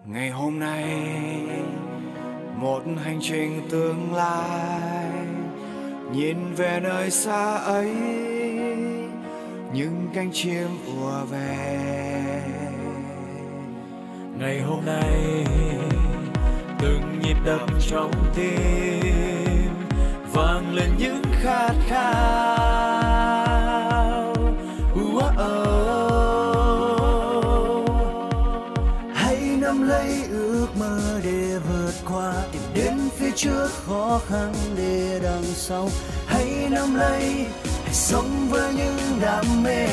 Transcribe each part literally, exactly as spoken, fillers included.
Ngày hôm nay một hành trình tương lai, nhìn về nơi xa ấy những cánh chim ùa về. Ngày hôm nay từng nhịp đập trong tim vang lên những khát khao. Hãy nắm lấy ước mơ để vượt qua, tìm đến phía trước khó khăn để đằng sau. Hãy nắm lấy, hãy sống với những đam mê.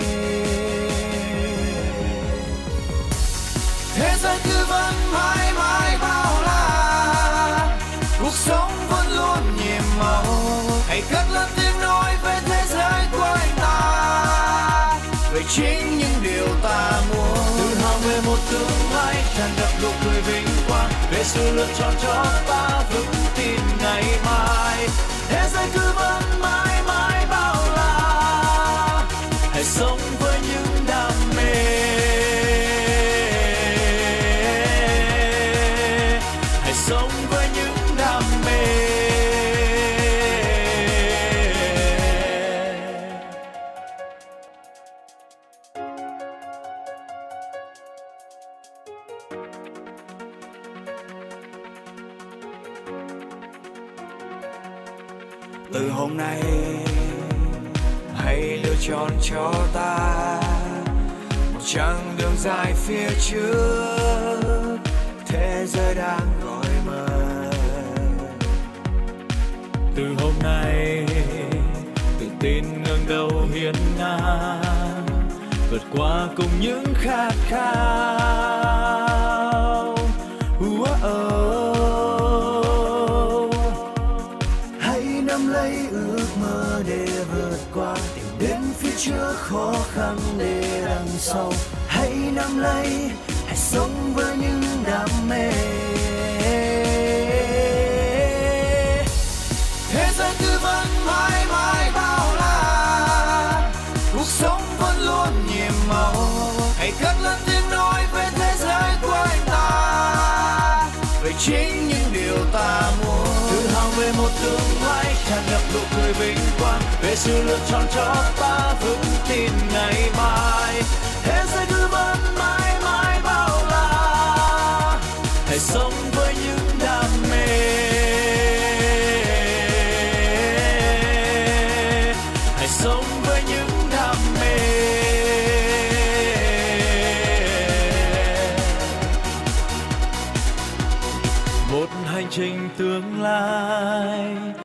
Thế giới cứ vẫn mãi mãi bao la, cuộc sống vẫn luôn nhiệm màu. Hãy cất lên tiếng nói về thế giới của anh ta, về chính những điều ta muốn. Tự hào về một tương lai tràn ngập nụ cười vinh quang, về sự lựa chọn cho ta vững tin ngày mai. Thế giới cứ vẫn mãi mãi bao la, hãy sống với những đam mê. Hãy sống với những đam mê. từ hôm nay hãy lựa chọn cho ta một chặng đường dài phía trước, thế giới đang gọi mời. Từ hôm nay tự tin ngẩng đầu hiên ngang, vượt qua cùng những khát khao. Hãy nắm lấy ước mơ để vượt qua, tìm đến phía trước khó khăn để đằng sau. Hãy nắm lấy, hãy sống với những đam mê. Thế giới cứ vẫn mãi mãi bao la, cuộc sống vẫn luôn nhiệm màu. Hãy cất lên tiếng nói về thế giới của anh ta, về chính những điều ta muốn. Tự hào về một tương lai tràn ngập nụ cười vinh quang, về sự lựa chọn cho ta vững tin ngày mai. Thế giới cứ vẫn mãi mãi bao la, hãy sống với những đam mê. Hãy sống với những đam mê. Một hành trình tương lai